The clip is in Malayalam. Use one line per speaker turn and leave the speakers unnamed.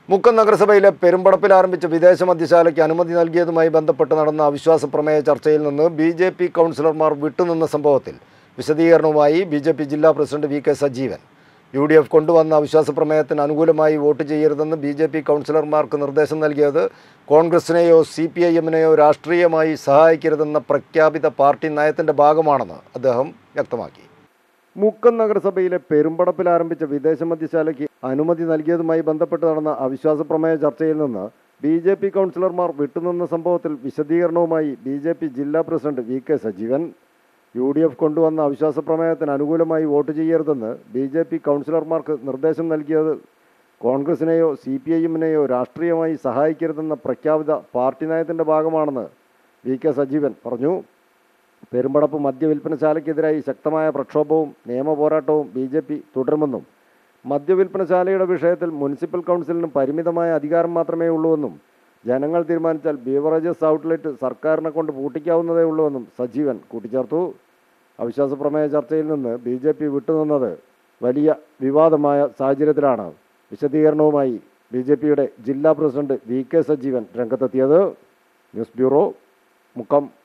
മുക്കം നഗരസഭയിലെ പെരുമ്പടപ്പിൽ ആരംഭിച്ച വിദേശ മദ്യശാലയ്ക്ക് അനുമതി നൽകിയതുമായി ബന്ധപ്പെട്ട് നടന്ന അവിശ്വാസ പ്രമേയ ചർച്ചയിൽ നിന്ന് ബി.ജെ.പി. കൗൺസിലർമാർ വിട്ടുനിന്ന സംഭവത്തിൽ വിശദീകരണവുമായി ബി.ജെ.പി. ജില്ലാ പ്രസിഡന്റ് വി.കെ. സജീവൻ. യു.ഡി.എഫ് കൊണ്ടുവന്ന അവിശ്വാസ പ്രമേയത്തിന് അനുകൂലമായി വോട്ട് ചെയ്യരുതെന്ന് ബി.ജെ.പി. കൗൺസിലർമാർക്ക് നിർദ്ദേശം നൽകിയത് കോൺഗ്രസിനെയോ സി.പി.ഐ.എമ്മിനെയോ രാഷ്ട്രീയമായി സഹായിക്കരുതെന്ന പ്രഖ്യാപിത പാർട്ടി നയത്തിൻ്റെ ഭാഗമാണെന്ന് അദ്ദേഹം വ്യക്തമാക്കി. മുക്കം നഗരസഭയിലെ പെരുമ്പടപ്പിൽ ആരംഭിച്ച വിദേശ മദ്യശാലയ്ക്ക് അനുമതി നൽകിയതുമായി ബന്ധപ്പെട്ട് നടന്ന അവിശ്വാസ പ്രമേയ ചർച്ചയിൽ നിന്ന് ബി.ജെ.പി. കൗൺസിലർമാർ വിട്ടുനിന്ന സംഭവത്തിൽ വിശദീകരണവുമായി ബി.ജെ.പി. ജില്ലാ പ്രസിഡന്റ് വി.കെ. സജീവൻ. യു.ഡി.എഫ് കൊണ്ടുവന്ന അവിശ്വാസ പ്രമേയത്തിന് അനുകൂലമായി വോട്ട് ചെയ്യരുതെന്ന് ബി.ജെ.പി. കൗൺസിലർമാർക്ക് നിർദ്ദേശം നൽകിയത് കോൺഗ്രസിനെയോ സി.പി.ഐ.എമ്മിനെയോ രാഷ്ട്രീയമായി സഹായിക്കരുതെന്ന പ്രഖ്യാപിത പാർട്ടി നയത്തിൻ്റെ ഭാഗമാണെന്ന് വി.കെ. സജീവൻ പറഞ്ഞു. പെരുമ്പടപ്പ് മദ്യവിൽപ്പനശാലയ്ക്കെതിരായി ശക്തമായ പ്രക്ഷോഭവും നിയമപോരാട്ടവും ബി.ജെ.പി. തുടരുമെന്നും മദ്യവിൽപ്പനശാലയുടെ വിഷയത്തിൽ മുനിസിപ്പൽ കൗൺസിലിന് പരിമിതമായ അധികാരം മാത്രമേ ഉള്ളൂവെന്നും ജനങ്ങൾ തീരുമാനിച്ചാൽ ബീവറേജസ് ഔട്ട്ലെറ്റ് സർക്കാരിനെ കൊണ്ട് പൂട്ടിക്കാവുന്നതേ ഉള്ളൂവെന്നും സജീവൻ കൂട്ടിച്ചേർത്തു. അവിശ്വാസ പ്രമേയ ചർച്ചയിൽ നിന്ന് ബി.ജെ.പി. വിട്ടുനിന്നത് വലിയ വിവാദമായ സാഹചര്യത്തിലാണ് വിശദീകരണവുമായി ബി.ജെ.പിയുടെ ജില്ലാ പ്രസിഡന്റ് വി.കെ. സജീവൻ രംഗത്തെത്തിയത്. News bureau, Mukkam.